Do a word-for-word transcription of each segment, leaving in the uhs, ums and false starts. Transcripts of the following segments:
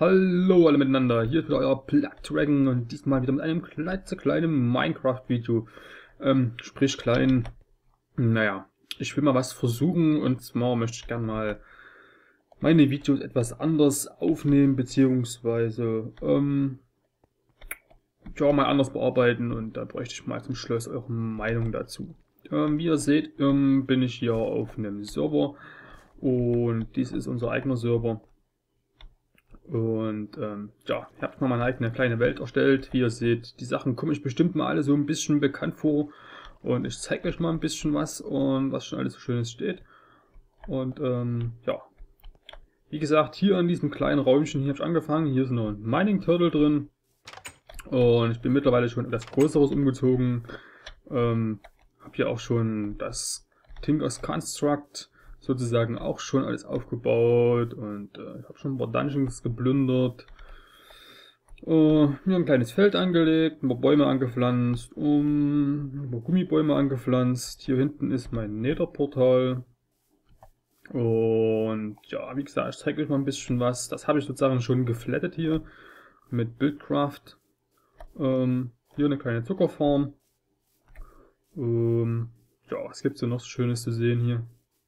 Hallo alle miteinander, hier ist wieder euer Black Dragon und diesmal wieder mit einem kleinen Minecraft-Video. Ähm, sprich klein, naja, ich will mal was versuchen und zwar möchte ich gerne mal meine Videos etwas anders aufnehmen, beziehungsweise, ähm, ja, mal anders bearbeiten und da bräuchte ich mal zum Schluss eure Meinung dazu. Ähm, wie ihr seht, ähm, bin ich hier auf einem Server und dies ist unser eigener Server. Und ähm, ja, ich habe mal meine eigene kleine Welt erstellt. Wie ihr seht, die Sachen kommen euch bestimmt mal alle so ein bisschen bekannt vor. Und ich zeige euch mal ein bisschen was und was schon alles so Schönes steht. Und ähm, ja, wie gesagt, hier in diesem kleinen Räumchen hier habe ich angefangen. Hier ist noch ein Mining Turtle drin. Und ich bin mittlerweile schon etwas Größeres umgezogen. Ähm, habe hier auch schon das Tinkers Construct sozusagen auch schon alles aufgebaut und äh, ich habe schon ein paar Dungeons geplündert. Uh, mir ein kleines Feld angelegt, ein paar Bäume angepflanzt, um, ein paar Gummibäume angepflanzt. Hier hinten ist mein Netherportal. Und ja, wie gesagt, ich zeige euch mal ein bisschen was. Das habe ich sozusagen schon geflattet hier mit Buildcraft. Ähm, hier eine kleine Zuckerfarm. Ähm, ja, was gibt es denn noch so Schönes zu sehen hier?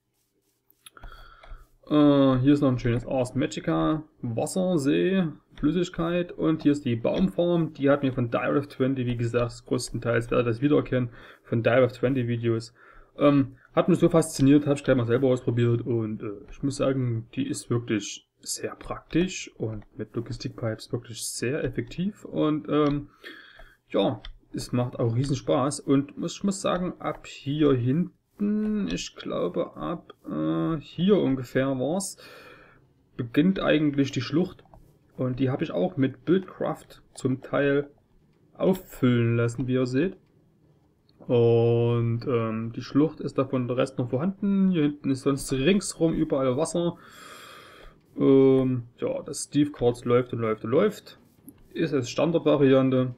Uh, hier ist noch ein schönes Ars Magica, Wasser, See, Flüssigkeit und hier ist die Baumfarm, die hat mir von Direct zwanzig, wie gesagt, größtenteils werdet ihr das wiedererkennen, von Direct zwanzig Videos. Ähm, hat mich so fasziniert, habe ich gleich mal selber ausprobiert und äh, ich muss sagen, die ist wirklich sehr praktisch und mit Logistic Pipes wirklich sehr effektiv und ähm, ja, es macht auch riesen Spaß und ich muss sagen, ab hier hinten, ich glaube ab äh, hier ungefähr war es, beginnt eigentlich die Schlucht. Und die habe ich auch mit Buildcraft zum Teil auffüllen lassen, wie ihr seht. Und ähm, die Schlucht ist davon der Rest noch vorhanden. Hier hinten ist sonst ringsrum überall Wasser. Ähm, ja, das Steve Quartz läuft und läuft und läuft. Ist es Standardvariante.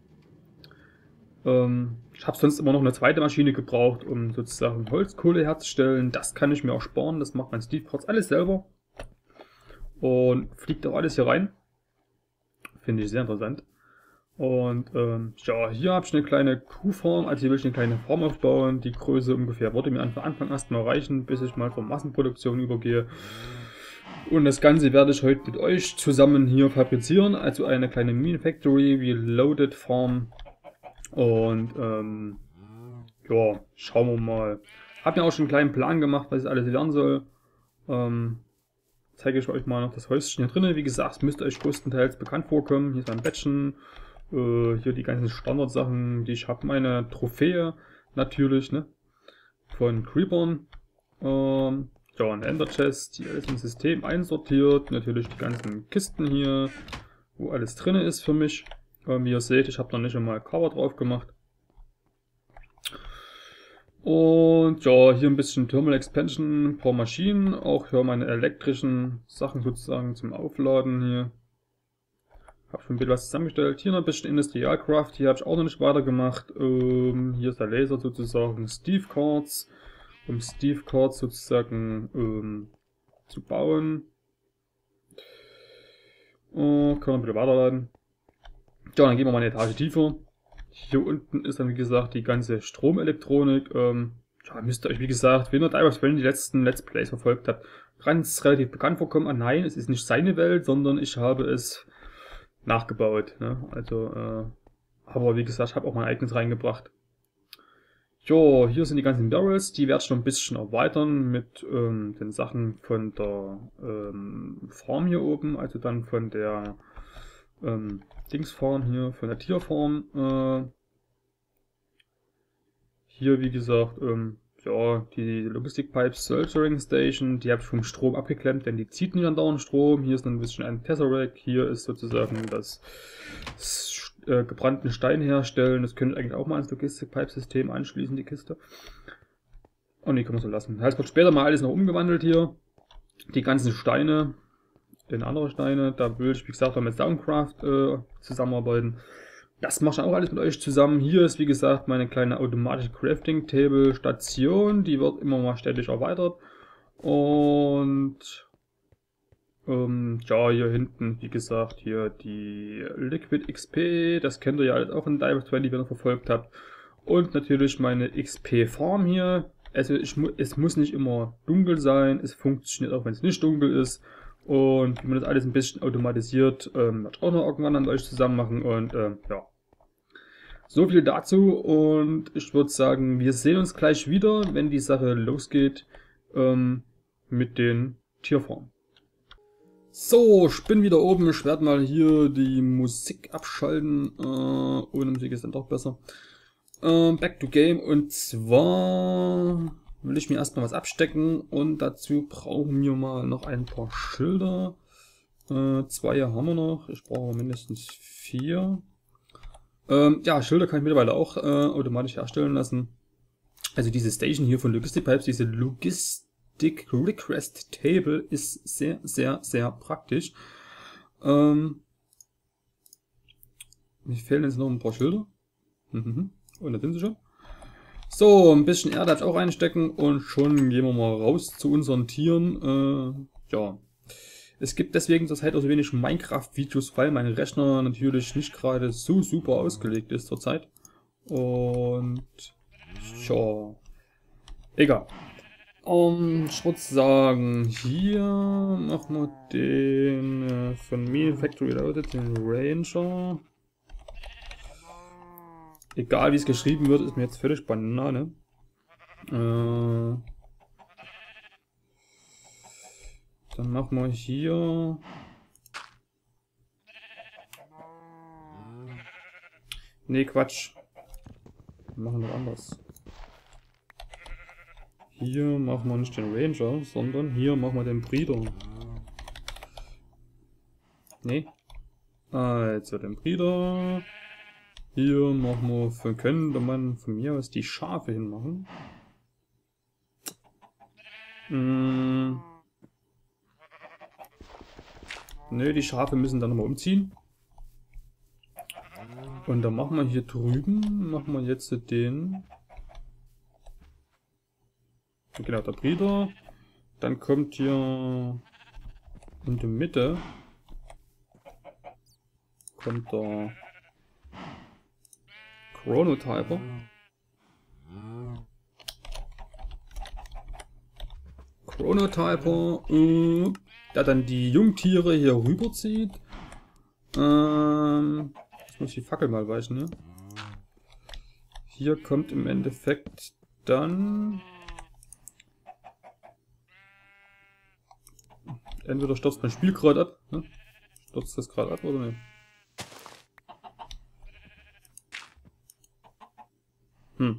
Ähm, ich habe sonst immer noch eine zweite Maschine gebraucht, um sozusagen Holzkohle herzustellen. Das kann ich mir auch sparen. Das macht mein Steve Quartz alles selber. Und fliegt auch alles hier rein. Finde ich sehr interessant. Und ähm, ja, hier habe ich eine kleine Kuhfarm. Also hier will ich eine kleine Farm aufbauen. Die Größe ungefähr würde mir von Anfang erstmal reichen, bis ich mal zur Massenproduktion übergehe. Und das Ganze werde ich heute mit euch zusammen hier fabrizieren. Also eine kleine Mine Factory, Reloaded Farm. Und ähm, ja, schauen wir mal. Hab mir auch schon einen kleinen Plan gemacht, was ich alles lernen soll. Ähm, zeige ich euch mal noch das Häuschen hier drinnen. Wie gesagt, müsste euch größtenteils bekannt vorkommen. Hier ist ein Bettchen. Äh, hier die ganzen Standardsachen, die ich habe. Meine Trophäe natürlich, ne? Von Creepern. Ähm, ja, ein Ender Chest, die alles im System einsortiert. Natürlich die ganzen Kisten hier, wo alles drin ist für mich. Wie ihr seht, ich habe noch nicht einmal Cover drauf gemacht. Und ja, hier ein bisschen Thermal Expansion, ein paar Maschinen, auch hier meine elektrischen Sachen sozusagen zum Aufladen hier. Habe schon ein bisschen was zusammengestellt. Hier noch ein bisschen Industrialcraft, hier habe ich auch noch nicht weitergemacht. Ähm, hier ist der Laser sozusagen Steve Quartz, um Steve Quartz sozusagen ähm, zu bauen. Oh, kann man ein bisschen weiterladen. Ja, dann gehen wir mal eine Etage tiefer. Hier unten ist dann, wie gesagt, die ganze Stromelektronik. Ähm, ja, müsst ihr euch, wie gesagt, wenn ihr Direct zwanzig die letzten Let's Plays verfolgt habt, ganz relativ bekannt vorkommen. Ah nein, es ist nicht seine Welt, sondern ich habe es nachgebaut. Ne? Also, äh, aber wie gesagt, ich habe auch mein eigenes reingebracht. Jo, hier sind die ganzen Barrels, die werde ich noch ein bisschen erweitern mit ähm, den Sachen von der ähm, Farm hier oben, also dann von der ähm, Dingsfarm hier, von der Tierfarm. Äh, hier, wie gesagt, ähm, ja, die Logistic Pipes Filtering Station, die habe ich vom Strom abgeklemmt, denn die zieht nicht andauernd Strom. Hier ist noch ein bisschen ein Tesseract, hier ist sozusagen das äh, gebrannten Stein herstellen. Das könnte ich eigentlich auch mal ins Logistic Pipe System anschließen, die Kiste. Und die können wir so lassen. Das wird später mal alles noch umgewandelt hier. Die ganzen Steine in andere Steine. Da will ich, wie gesagt, mit Soundcraft äh, zusammenarbeiten. Das mache ich auch alles mit euch zusammen. Hier ist, wie gesagt, meine kleine automatische Crafting Table Station. Die wird immer mal ständig erweitert. Und Ähm, ja, hier hinten, wie gesagt, hier die Liquid X P, das kennt ihr ja alles auch in Dive zwanzig, wenn ihr verfolgt habt. Und natürlich meine X P Farm hier. Also ich, mu es muss nicht immer dunkel sein, es funktioniert auch, wenn es nicht dunkel ist. Und wie man das alles ein bisschen automatisiert, ähm, werde ich auch noch irgendwann an euch zusammen machen. Und ähm, ja, so viel dazu. Und ich würde sagen, wir sehen uns gleich wieder, wenn die Sache losgeht ähm, mit den Tierfarmen. So, ich bin wieder oben. Ich werde mal hier die Musik abschalten. Äh, ohne Musik ist dann doch besser. Äh, back to game. Und zwar will ich mir erstmal was abstecken. Und dazu brauchen wir mal noch ein paar Schilder. Äh, zwei haben wir noch. Ich brauche mindestens vier. Ähm, ja, Schilder kann ich mittlerweile auch äh, automatisch herstellen lassen. Also diese Station hier von Logistic Pipes, diese Logistic Request Table ist sehr, sehr, sehr praktisch. Ähm, mir fehlen jetzt noch ein paar Schilder. Mhm. Und da sind sie schon. So, ein bisschen Erde darf ich auch einstecken und schon gehen wir mal raus zu unseren Tieren. Äh, ja. Es gibt deswegen zurzeit auch so wenig Minecraft-Videos, weil mein Rechner natürlich nicht gerade so super ausgelegt ist zurzeit. Und ja, egal. Um, ich würde sagen, hier machen wir den äh, von mir Factory Loaded, den Ranger. Egal wie es geschrieben wird, ist mir jetzt völlig Banane. Äh, dann machen wir hier. Nee, Quatsch. Wir machen wir anders. Hier machen wir nicht den Ranger, sondern hier machen wir den Breeder. Nee. Also den Breeder. Hier machen wir, für, könnte man von mir aus die Schafe hinmachen. Hm. Nö, die Schafe müssen dann nochmal umziehen. Und dann machen wir hier drüben, machen wir jetzt den... Genau, der Breeder. Dann kommt hier in der Mitte kommt der Chronotyper. Chronotyper, äh, der dann die Jungtiere hier rüberzieht. Ähm, jetzt muss ich die Fackel mal weichen, ne? Hier kommt im Endeffekt dann... Entweder stürzt mein Spiel gerade ab, ne? Stürzt das gerade ab oder nicht? Hm.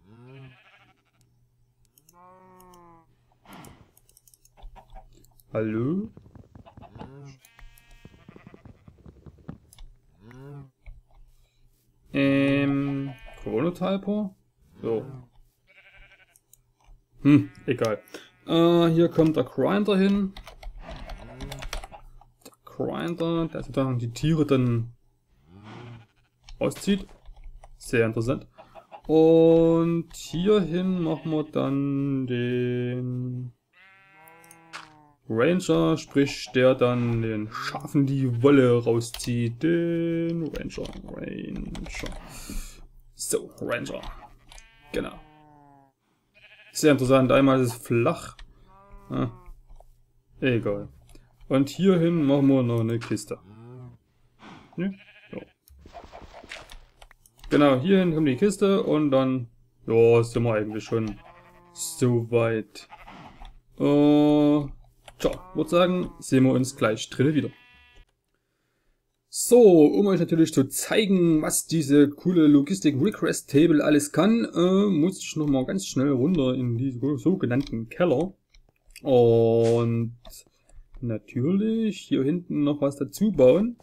Hallo? Ähm, Chronotyper? So. Hm, egal. Äh, hier kommt der Grinder hin. Grinder, der dann die Tiere dann auszieht. Sehr interessant. Und hierhin machen wir dann den Ranger, sprich der dann den Schafen die Wolle rauszieht. Den Ranger, Ranger. So, Ranger. Genau. Sehr interessant. Einmal ist es flach. Ah, egal. Und hierhin machen wir noch eine Kiste. Ja, so. Genau, hierhin kommt die Kiste und dann ja, sind wir eigentlich schon so weit. Äh, tja, würde sagen, sehen wir uns gleich drinnen wieder. So, um euch natürlich zu zeigen, was diese coole Logistic Request Table alles kann, äh, muss ich noch mal ganz schnell runter in diesen sogenannten Keller. Und natürlich hier hinten noch was dazu bauen.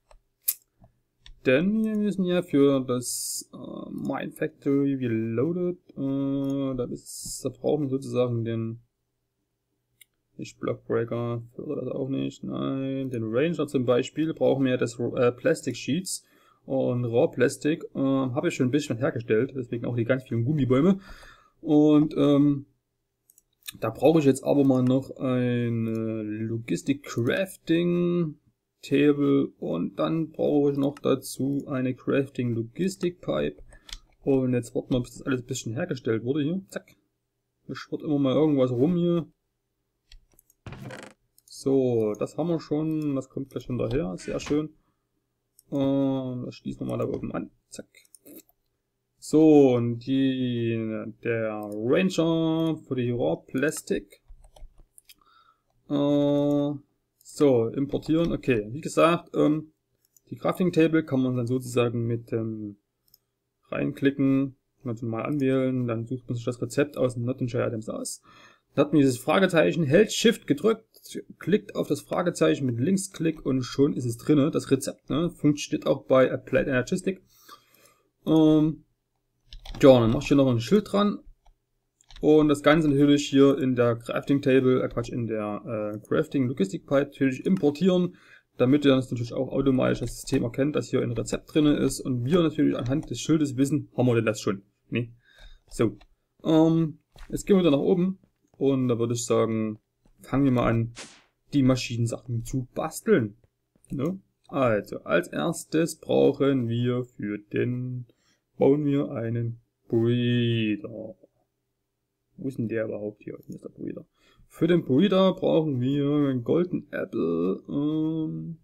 Denn wir müssen ja für das äh, Mine Factory Reloaded, äh, da, ist, da brauchen wir sozusagen den, nicht Blockbreaker, fördert das auch nicht, nein, den Ranger zum Beispiel, brauchen wir das äh, Plastic Sheets und Raw Plastic, äh, habe ich schon ein bisschen hergestellt, deswegen auch die ganz vielen Gummibäume. Und ähm, Da brauche ich jetzt aber mal noch eine Logistic Crafting Table und dann brauche ich noch dazu eine Crafting Logistic Pipe. Und jetzt warten wir, bis das alles ein bisschen hergestellt wurde hier. Zack. Es schwirrt immer mal irgendwas rum hier. So, das haben wir schon. Das kommt gleich hinterher. Sehr schön. Und das schließen wir mal da oben an. Zack. So, und die, der Ranger für die Raw Plastic. Äh, so, importieren. Okay, wie gesagt, ähm, die Crafting Table kann man dann sozusagen mit ähm, reinklicken, ganz normal anwählen, dann sucht man sich das Rezept aus dem Not in Share Items aus. Dann hat man dieses Fragezeichen, hält Shift gedrückt, klickt auf das Fragezeichen mit Linksklick und schon ist es drin. Das Rezept, ne, funktioniert auch bei Applied Energistic. Ähm, ja, dann mach ich hier noch ein Schild dran. Und das Ganze natürlich hier in der Crafting Table, äh Quatsch, in der äh, Crafting Logistic Pipe natürlich importieren, damit ihr das natürlich auch automatisch das System erkennt, dass hier ein Rezept drin ist und wir natürlich anhand des Schildes wissen, haben wir denn das schon? Nee. So. Ähm, jetzt gehen wir wieder nach oben und da würde ich sagen, fangen wir mal an, die Maschinensachen zu basteln. Ne? Also, als erstes brauchen wir für den, bauen wir einen Breeder. Wo ist denn der überhaupt hier? Hier ist der Breeder. Für den Breeder brauchen wir einen Golden Apple, ähm,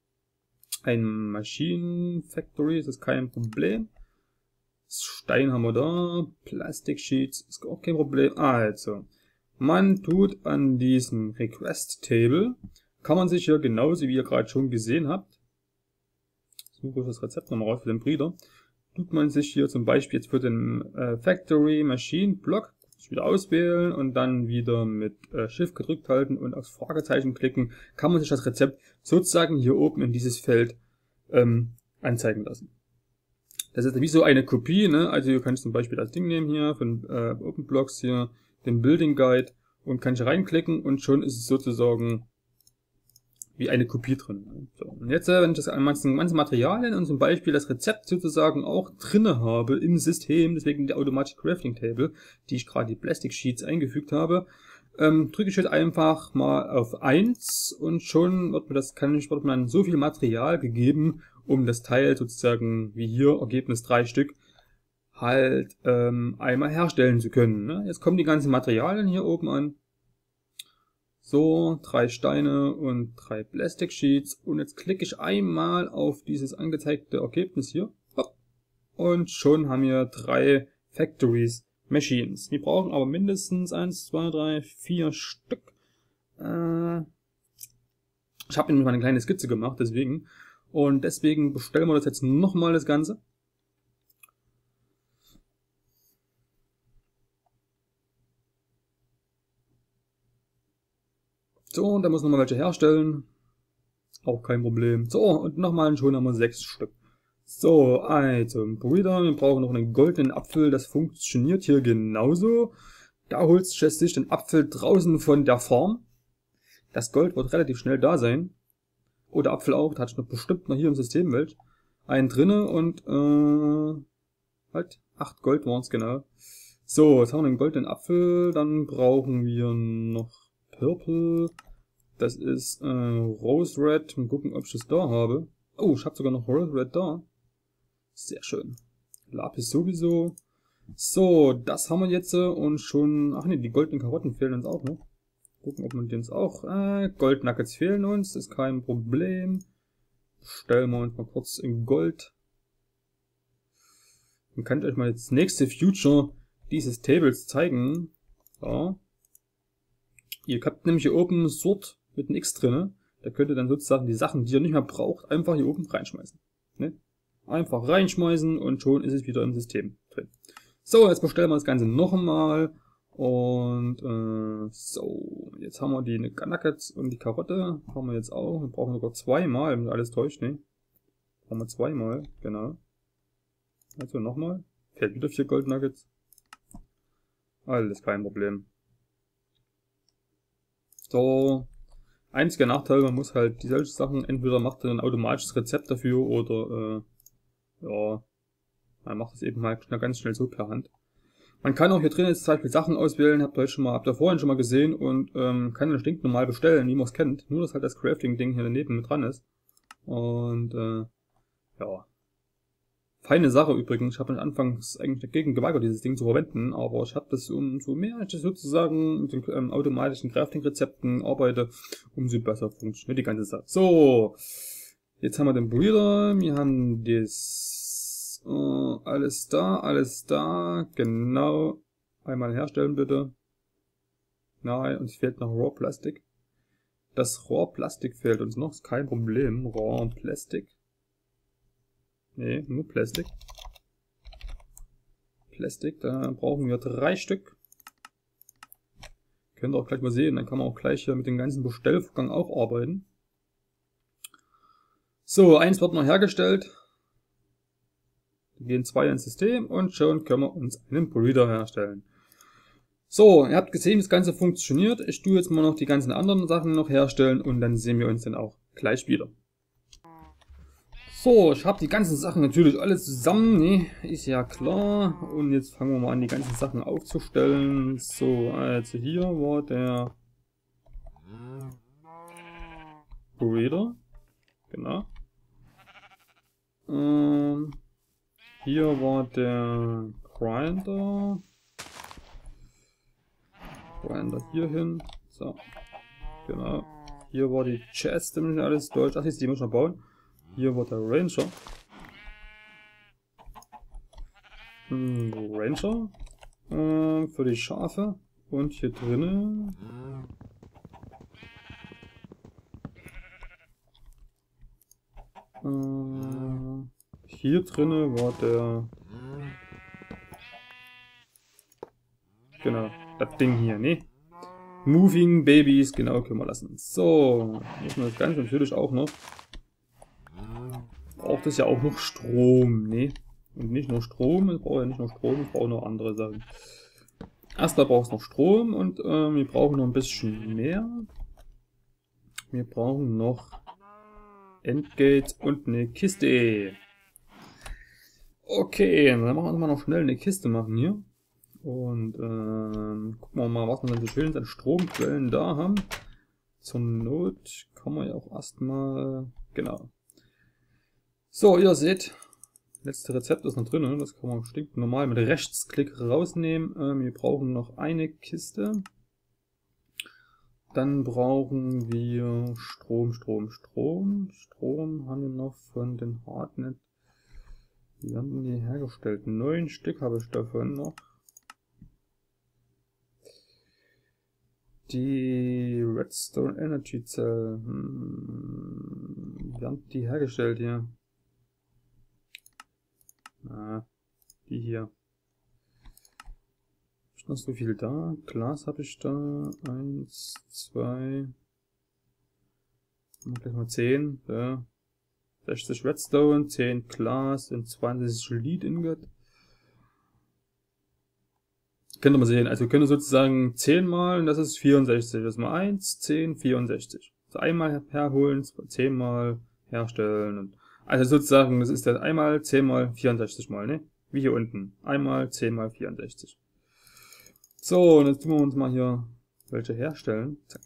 ein Machine Factory, das ist kein Problem. Stein haben wir da, Plastic Sheets ist auch kein Problem. Also, man tut an diesem Request Table, kann man sich hier genauso wie ihr gerade schon gesehen habt, suche ich das Rezept nochmal raus für den Breeder, tut man sich hier zum Beispiel jetzt für den äh, Factory Machine Block wieder auswählen und dann wieder mit äh, Shift gedrückt halten und aufs Fragezeichen klicken, kann man sich das Rezept sozusagen hier oben in dieses Feld ähm, anzeigen lassen. Das ist wie so eine Kopie, ne? Also ihr könnt zum Beispiel das Ding nehmen hier von äh, OpenBlocks hier, den Building Guide und kann ich reinklicken und schon ist es sozusagen wie eine Kopie drin. So, und jetzt, wenn ich das ganzen Materialien und zum Beispiel das Rezept sozusagen auch drinne habe im System, deswegen die Automatic Crafting Table, die ich gerade die Plastic Sheets eingefügt habe, ähm, drücke ich jetzt einfach mal auf eins und schon wird mir das, kann ich, wird mir dann so viel Material gegeben, um das Teil sozusagen, wie hier, Ergebnis drei Stück, halt ähm, einmal herstellen zu können. Ne? Jetzt kommen die ganzen Materialien hier oben an. So, drei Steine und drei Plastic Sheets. Und jetzt klicke ich einmal auf dieses angezeigte Ergebnis hier. Und schon haben wir drei Factories Machines. Wir brauchen aber mindestens eins, zwei, drei, vier Stück. Äh, ich habe nämlich mal eine kleine Skizze gemacht, deswegen. Und deswegen bestellen wir das jetzt nochmal das Ganze. So, und da muss nochmal welche herstellen. Auch kein Problem. So, und nochmal schon haben wir sechs Stück. So, also, ein Breeder. Wir brauchen noch einen goldenen Apfel. Das funktioniert hier genauso. Da holst du sich den Apfel draußen von der Farm. Das Gold wird relativ schnell da sein. Oh, der Apfel auch. Da hatte ich noch bestimmt noch hier im System welch. Einen drinne und, äh, halt, acht Gold waren es genau. So, jetzt haben wir einen goldenen Apfel. Dann brauchen wir noch Purple. Das ist äh, Rose Red. Mal gucken, ob ich das da habe. Oh, ich habe sogar noch Rose Red da. Sehr schön. Lapis sowieso. So, das haben wir jetzt und schon... Ach ne, die goldenen Karotten fehlen uns auch noch. Gucken, ob man uns auch... Äh, Gold Nuggets fehlen uns, ist kein Problem. Stellen wir uns mal kurz in Gold. Dann kann ich euch mal das nächste Future dieses Tables zeigen. Ja. Ihr habt nämlich hier oben Sort mit einem X drinne. Da könnt ihr dann sozusagen die Sachen, die ihr nicht mehr braucht, einfach hier oben reinschmeißen. Ne? Einfach reinschmeißen und schon ist es wieder im System drin. So, jetzt bestellen wir das Ganze noch einmal. Und äh, so, jetzt haben wir die Nuggets und die Karotte. Haben wir jetzt auch. Wir brauchen sogar zweimal, wenn alles täuscht, ne? Haben wir zweimal, genau. Also nochmal. Fehlt wieder vier Gold Nuggets. Alles kein Problem. So, einziger Nachteil, man muss halt die solche Sachen, entweder macht er ein automatisches Rezept dafür oder, äh, ja, man macht es eben halt schnell, ganz schnell so per Hand. Man kann auch hier drin jetzt zum Beispiel Sachen auswählen, habt ihr heute schon mal, habt ihr vorhin schon mal gesehen und ähm, kann das stinknormal bestellen, wie man es kennt. Nur, dass halt das Crafting-Ding hier daneben mit dran ist. Und äh, ja. Feine Sache übrigens. Ich habe mich anfangs eigentlich dagegen geweigert, dieses Ding zu verwenden, aber ich habe das umso mehr ich sozusagen mit den ähm, automatischen Crafting-Rezepten arbeite, umso besser funktioniert die ganze Sache. So, jetzt haben wir den Breeder, wir haben das äh, alles da, alles da, genau. Einmal herstellen bitte. Nein, uns fehlt noch Raw Plastik. Das Raw Plastik fehlt uns noch, ist kein Problem. Raw Plastik. Nee, nur Plastik. Plastik, da brauchen wir drei Stück. Könnt ihr auch gleich mal sehen, dann kann man auch gleich hier mit dem ganzen Bestellvorgang auch arbeiten. So, eins wird noch hergestellt. Wir gehen zwei ins System und schon können wir uns einen Breeder herstellen. So, ihr habt gesehen, das Ganze funktioniert. Ich tue jetzt mal noch die ganzen anderen Sachen noch herstellen und dann sehen wir uns dann auch gleich wieder. So, ich habe die ganzen Sachen natürlich alle zusammen, ne? Ist ja klar. Und jetzt fangen wir mal an, die ganzen Sachen aufzustellen. So, also hier war der Breeder. Genau. Ähm, hier war der Grinder. Grinder hier hin. So, genau. Hier war die Chest, damit alles deutsch. Ach, jetzt die muss ich noch bauen. Hier war der Ranger. Hm, Ranger. Äh, für die Schafe. Und hier drinnen. Äh, hier drinnen war der. Genau, das Ding hier, ne? Moving Babies, genau, können wir lassen. So, müssen wir das Ganze natürlich auch noch. Braucht es ja auch noch Strom, ne? Und nicht nur Strom, es braucht ja nicht nur Strom, es braucht noch andere Sachen. Erstmal braucht es noch Strom und äh, wir brauchen noch ein bisschen mehr. Wir brauchen noch Endgates und eine Kiste. Okay, dann machen wir uns mal noch schnell eine Kiste machen hier. Und ähm, gucken wir mal, was wir dann so schön an Stromquellen da haben. Zur Not kann man ja auch erstmal, genau. So, ihr seht, letzte Rezept ist noch drin, das kann man stinkt normal mit Rechtsklick rausnehmen. Ähm, wir brauchen noch eine Kiste. Dann brauchen wir Strom, Strom, Strom. Strom haben wir noch von den Hardnet. Wie haben die hergestellt? Neun Stück habe ich davon noch. Die Redstone Energy Cell. Hm, wie haben die hergestellt hier? Ah, die hier. Hab ich noch so viel da? Glas habe ich da. Eins, zwei. Gleich mal zehn. Ja. sechzig Redstone, zehn Glas und zwanzig Lead Ingot. Könnt ihr mal sehen, also könnt ihr sozusagen zehn mal, und das ist vierundsechzig. Das ist mal eins, zehn, vierundsechzig. Also einmal herholen, zehn mal herstellen. Und also sozusagen, das ist das einmal, zehn mal, vierundsechzig mal, ne? Wie hier unten. Einmal, zehn mal, vierundsechzig. So, und jetzt tun wir uns mal hier welche herstellen. Zack.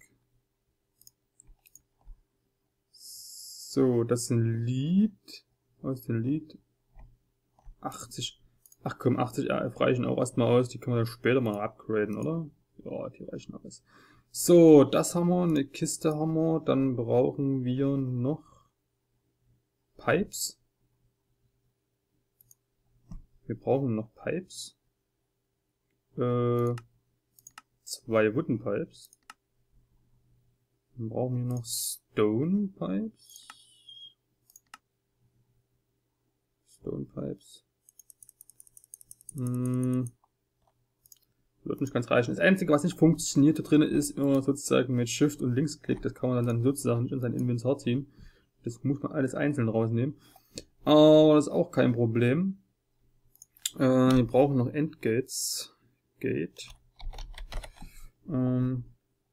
So, das sind Lead. Aus dem Lead. achtzig. Ach komm, achtzig R F reichen auch erstmal aus. Die können wir dann später mal upgraden, oder? Ja, die reichen aus. So, das haben wir. Eine Kiste haben wir. Dann brauchen wir noch Pipes. Wir brauchen noch Pipes. Äh, zwei Wooden Pipes. Dann brauchen wir noch Stone Pipes. Stone Pipes. Hm. Wird nicht ganz reichen. Das Einzige, was nicht funktioniert da drin, ist immer sozusagen mit Shift und Linksklick. Das kann man dann sozusagen nicht in sein Inventar ziehen. Das muss man alles einzeln rausnehmen. Aber das ist auch kein Problem. Äh, wir brauchen noch Endgates. Gate. Ähm,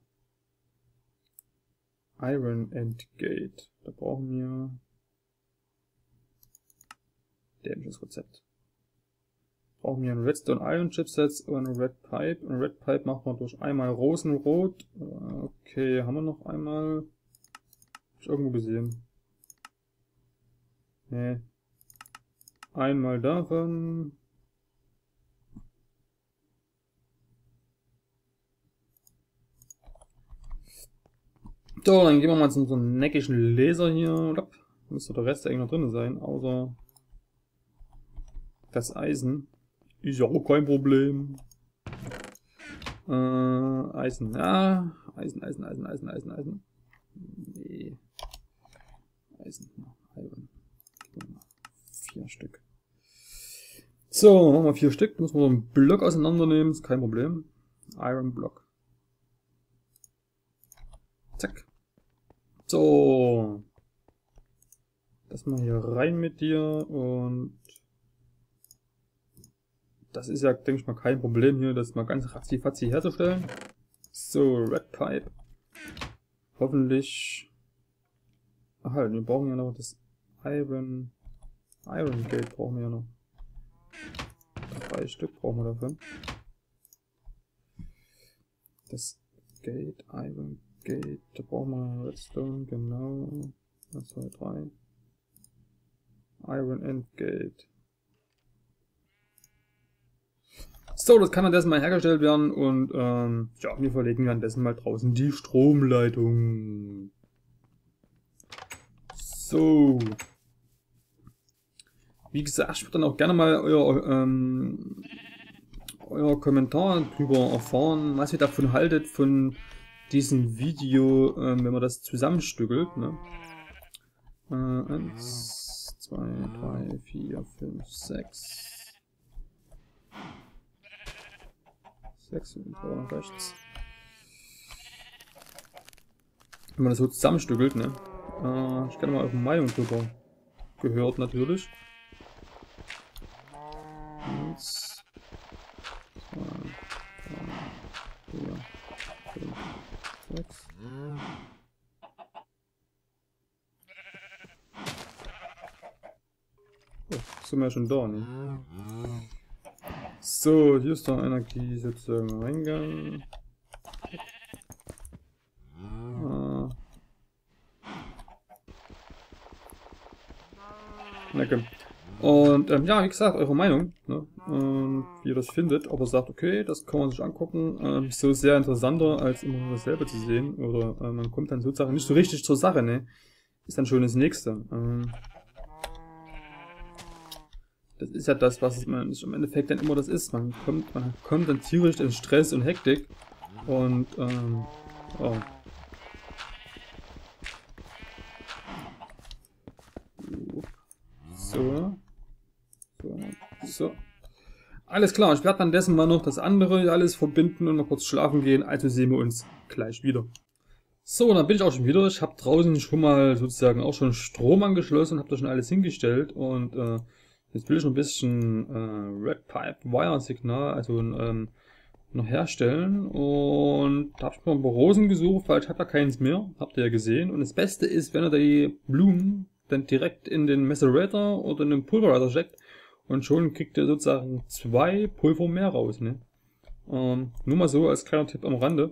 Iron Endgate. Da brauchen wir dämliches Rezept. Brauchen wir ein Redstone Iron Chipsets und ein Red Pipe. Und Red Pipe machen wir durch einmal Rosenrot. Okay, haben wir noch einmal. Hab ich irgendwo gesehen. Nee. Einmal davon. So, dann gehen wir mal zu unserem neckischen Laser hier. Müsste der Rest eigentlich noch drin sein, außer das Eisen. Ist ja auch kein Problem. Äh, Eisen, ja. Eisen, Eisen, Eisen, Eisen, Eisen, Eisen. Nee. Eisen, Iron. Vier Stück. So, machen wir vier Stück. Müssen wir noch einen Block auseinandernehmen, ist kein Problem. Iron Block. Zack. So. Das mal hier rein mit dir und das ist ja, denke ich mal, kein Problem hier, das mal ganz ratzi-fatzi herzustellen. So, Red Pipe. Hoffentlich. Ach halt, wir brauchen ja noch das Iron. Iron Gate brauchen wir ja noch. Drei Stück brauchen wir davon. Das Gate, Iron Gate, da brauchen wir Redstone, genau. eins, zwei, drei. Iron End Gate. So, das kann währenddessen mal hergestellt werden und ähm, ja, wir verlegen währenddessen mal draußen die Stromleitung. So. Wie gesagt, ich würde dann auch gerne mal euer, ähm, euer Kommentar drüber erfahren, was ihr davon haltet, von diesem Video, ähm, wenn man das zusammenstückelt. Ne? Äh, eins, zwei, drei, vier, fünf, sechs. sechs und vorne rechts. Wenn man das so zusammenstückelt, ne? Äh, ich gerne mal eure Meinung drüber gehört, natürlich. Eins, zwei, drei, vier, fünf, sechs. Oh, sind wir ja schon da, ne? So, hier ist der Energie sozusagen reingegangen. Ah. Okay. Und ähm, ja, wie gesagt, eure Meinung, ne? Und wie ihr das findet, ob ihr sagt, okay, das kann man sich angucken, ähm, so sehr interessanter, als immer nur dasselbe zu sehen, oder äh, man kommt dann sozusagen nicht so richtig zur Sache, ne? Ist dann schon das Nächste. Ähm, Das ist ja das, was man im Endeffekt dann immer das ist. Man kommt, man kommt dann tierisch in Stress und Hektik. Und, ähm, oh. So. So. So. Alles klar, ich werde dann dessen mal noch das andere alles verbinden und mal kurz schlafen gehen. Also sehen wir uns gleich wieder. So, dann bin ich auch schon wieder. Ich habe draußen schon mal sozusagen auch schon Strom angeschlossen, habe da schon alles hingestellt und, äh, jetzt will ich noch ein bisschen äh, Red Pipe Wire Signal, also ähm, noch herstellen. Und da habe ich mal ein paar Rosen gesucht, weil ich habe da keins mehr, habt ihr ja gesehen. Und das Beste ist, wenn ihr die Blumen dann direkt in den Macerator oder in den Pulverizer steckt und schon kriegt ihr sozusagen zwei Pulver mehr raus. Ne? Ähm, nur mal so als kleiner Tipp am Rande.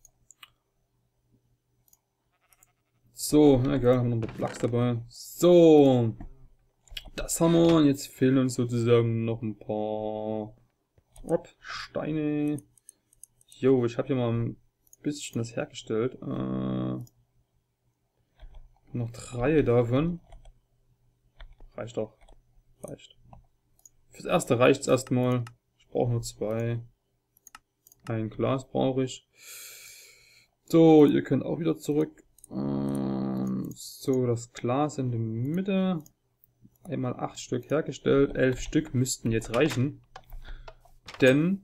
So, egal, haben wir noch ein paar Plugs dabei. So. Das haben wir. Jetzt fehlen uns sozusagen noch ein paar Op, Steine. Jo, ich habe hier mal ein bisschen das hergestellt. Äh, noch drei davon. Reicht auch. Reicht. Fürs erste reicht es erstmal. Ich brauche nur zwei. Ein Glas brauche ich. So, ihr könnt auch wieder zurück. Ähm, so, das Glas in der Mitte. Einmal acht Stück hergestellt, elf Stück müssten jetzt reichen. Denn...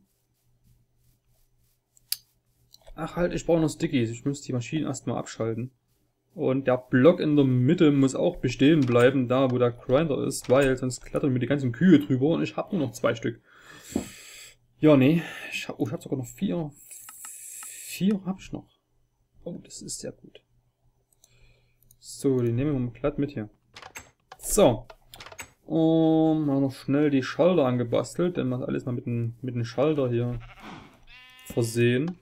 Ach halt, ich brauche noch Stickies. Ich muss die Maschinen erstmal abschalten. Und der Block in der Mitte muss auch bestehen bleiben, da wo der Grinder ist, weil sonst klettern mir die ganzen Kühe drüber und ich habe nur noch zwei Stück. Ja, nee. Ich habe oh, ich hab sogar noch vier. Vier habe ich noch. Oh, das ist sehr gut. So, die nehmen wir mal glatt mit hier. So. Und mal noch schnell die Schalter angebastelt, denn man alles mal mit dem mit dem Schalter hier versehen.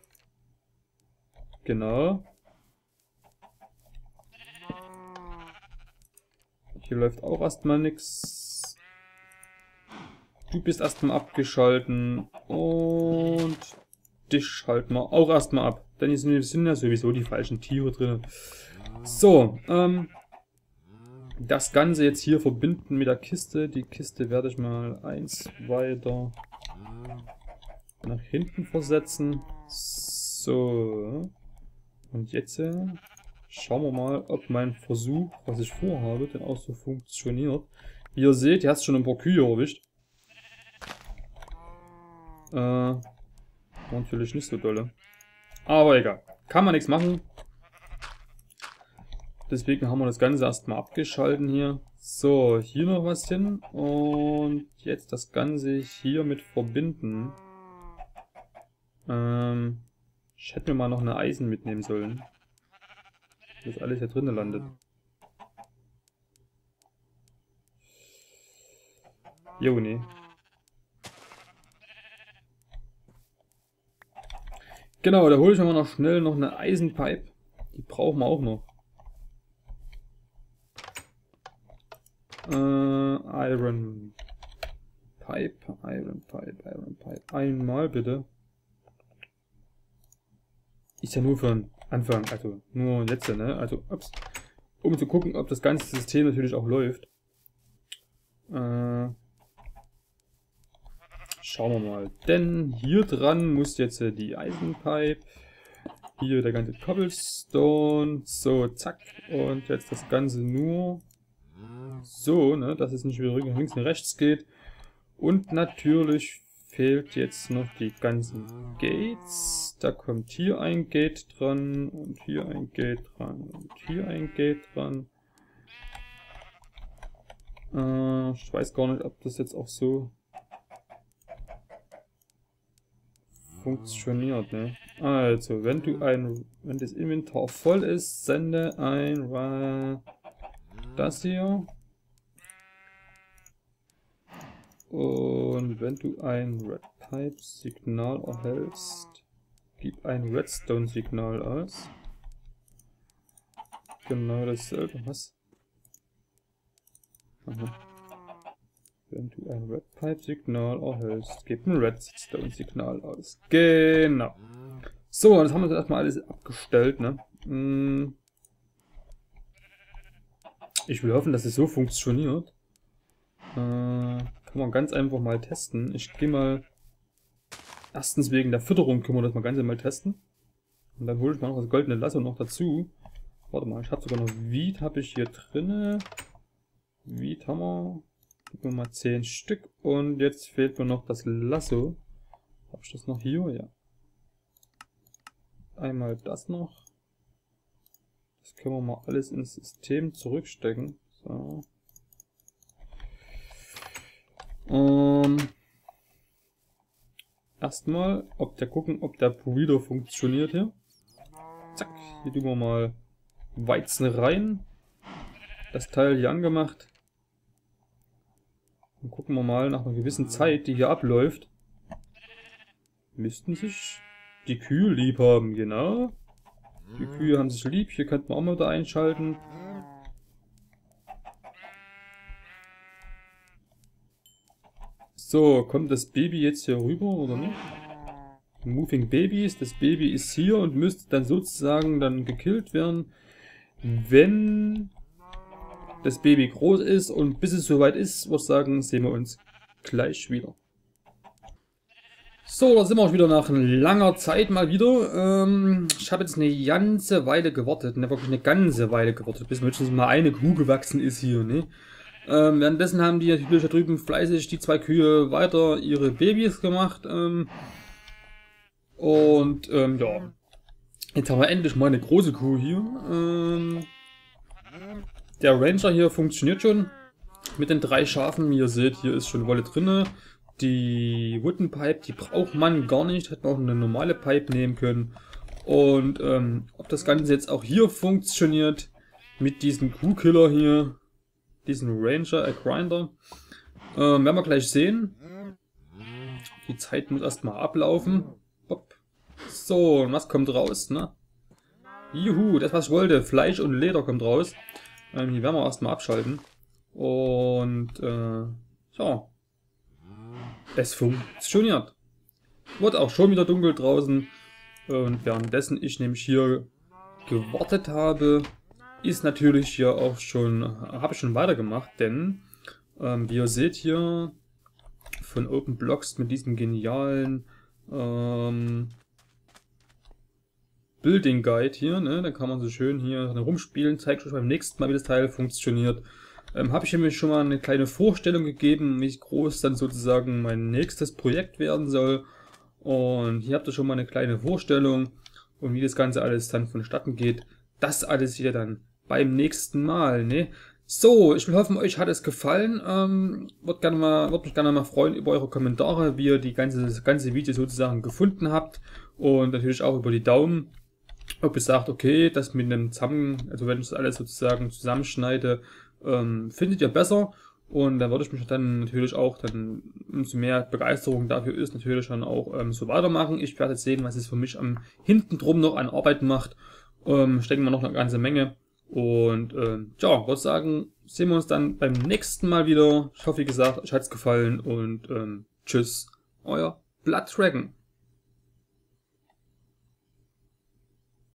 Genau. Hier läuft auch erstmal nichts. Du bist erstmal abgeschalten und dich schalten wir auch erstmal ab. Denn hier sind, sind ja sowieso die falschen Tiere drin. So, ähm, das Ganze jetzt hier verbinden mit der Kiste. Die Kiste werde ich mal eins weiter nach hinten versetzen. So. Und jetzt äh, schauen wir mal, ob mein Versuch, was ich vorhabe, denn auch so funktioniert. Wie ihr seht, ihr hast schon ein paar Kühe erwischt. Äh, natürlich nicht so dolle. Aber egal. Kann man nichts machen. Deswegen haben wir das Ganze erstmal abgeschalten hier. So, hier noch was hin. Und jetzt das Ganze hier mit verbinden. Ähm, ich hätte mir mal noch eine Eisen mitnehmen sollen. Das alles hier drinnen landet. Jo, nee. Genau, da hole ich mir noch schnell noch eine Eisenpipe. Die brauchen wir auch noch. Äh, Iron Pipe, Iron Pipe, Iron Pipe. Einmal bitte. Ist ja nur für den Anfang, also nur jetzt, ne? Also, ups. Um zu gucken, ob das ganze System natürlich auch läuft. Äh, schauen wir mal. Denn hier dran muss jetzt die Eisenpipe. Hier der ganze Cobblestone. So, zack. Und jetzt das Ganze nur so, ne? Dass es nicht wieder links und rechts geht. Und natürlich fehlt jetzt noch die ganzen Gates. Da kommt hier ein Gate dran und hier ein Gate dran und hier ein Gate dran. Äh, ich weiß gar nicht, ob das jetzt auch so funktioniert, ne? Also, wenn du ein, wenn das Inventar voll ist, sende ein äh, das hier. Und wenn du ein Red Pipe Signal erhältst, gib ein Redstone Signal aus. Genau dasselbe, was? Aha. Wenn du ein Red Pipe Signal erhältst, gib ein Redstone Signal aus. Genau. So, das haben wir jetzt erstmal alles abgestellt, ne? Ich will hoffen, dass es so funktioniert. Äh, kann man ganz einfach mal testen. Ich gehe mal... Erstens wegen der Fütterung können wir das mal ganz mal testen. Und dann hole ich mal noch das goldene Lasso noch dazu. Warte mal, ich habe sogar noch Wheat habe ich hier drinne. Wheat haben wir. Gib mir mal zehn Stück. Und jetzt fehlt mir noch das Lasso. Habe ich das noch hier? Ja. Einmal das noch. Das können wir mal alles ins System zurückstecken. So. Ähm, erstmal, ob der gucken, ob der Breeder funktioniert hier. Zack, hier tun wir mal Weizen rein. Das Teil hier angemacht. Dann gucken wir mal nach einer gewissen Zeit, die hier abläuft. Müssten sich die Kühe lieb haben, genau. Die Kühe haben sich lieb, hier könnten wir auch mal da einschalten. So, kommt das Baby jetzt hier rüber oder nicht? Moving Babies, das Baby ist hier und müsste dann sozusagen dann gekillt werden, wenn das Baby groß ist, und bis es soweit ist, würde ich sagen, sehen wir uns gleich wieder. So, da sind wir auch wieder nach langer Zeit mal wieder. Ähm, ich habe jetzt eine ganze Weile gewartet, ne, wirklich eine ganze Weile gewartet, bis wenigstens mal eine Kuh gewachsen ist hier, ne? Ähm, währenddessen haben die natürlich da drüben fleißig die zwei Kühe weiter ihre Babys gemacht. Ähm, und ähm, ja, jetzt haben wir endlich mal eine große Kuh hier. Ähm, der Ranger hier funktioniert schon mit den drei Schafen. Wie ihr seht, hier ist schon Wolle drinne. Die Wooden Pipe, die braucht man gar nicht. Hätte man auch eine normale Pipe nehmen können. Und ähm, ob das Ganze jetzt auch hier funktioniert mit diesem Kuhkiller hier. diesen Ranger, äh, Grinder. Ähm, werden wir gleich sehen. Die Zeit muss erstmal ablaufen. Hopp. So, und was kommt raus, ne? Juhu, das was ich wollte. Fleisch und Leder kommt raus. Ähm, die werden wir erstmal abschalten. Und, äh, ja. Es funktioniert. Wird auch schon wieder dunkel draußen. Und währenddessen ich nämlich hier gewartet habe, ist natürlich hier auch schon, habe ich schon weitergemacht, denn ähm, wie ihr seht hier von OpenBlocks mit diesem genialen ähm, Building Guide hier, ne, da kann man so schön hier rumspielen, zeigt euch beim nächsten Mal, wie das Teil funktioniert. Ähm, habe ich mir schon mal eine kleine Vorstellung gegeben, wie groß dann sozusagen mein nächstes Projekt werden soll. Und hier habt ihr schon mal eine kleine Vorstellung und wie das Ganze alles dann vonstatten geht. Das alles hier dann beim nächsten Mal, ne? So, ich will hoffen, euch hat es gefallen. Ähm, würde gerne mal, würde mich gerne mal freuen über eure Kommentare, wie ihr die ganze, das ganze Video sozusagen gefunden habt. Und natürlich auch über die Daumen. Ob ihr sagt, okay, das mit dem zusammen, also wenn ich das alles sozusagen zusammenschneide, ähm, findet ihr besser. Und da würde ich mich dann natürlich auch, dann umso mehr Begeisterung dafür ist, natürlich dann auch ähm, so weitermachen. Ich werde jetzt sehen, was es für mich am hinten drum noch an Arbeit macht. Ähm, stecken wir noch eine ganze Menge. Und ähm, ja, würde sagen, sehen wir uns dann beim nächsten Mal wieder. Ich hoffe, wie gesagt, euch hat es gefallen und ähm, tschüss, euer Blood Dragon.